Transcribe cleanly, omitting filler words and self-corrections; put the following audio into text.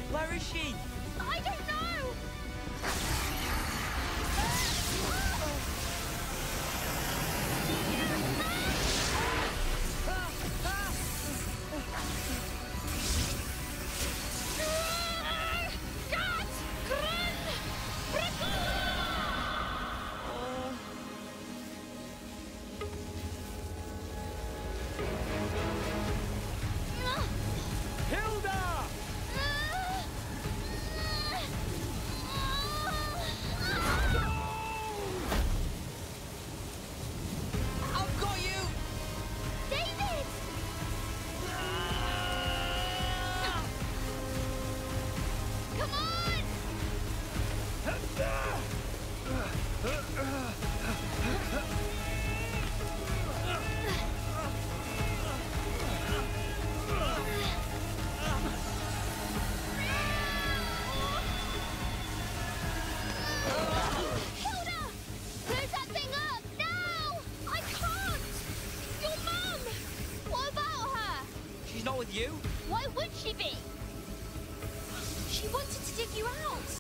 Where is she? I don't know! Hilda! I've got you! David! Come on! Hilda! Close that thing up! Now! I can't! Your mum! What about her? She's not with you? Why would she be? She wanted to dig you out.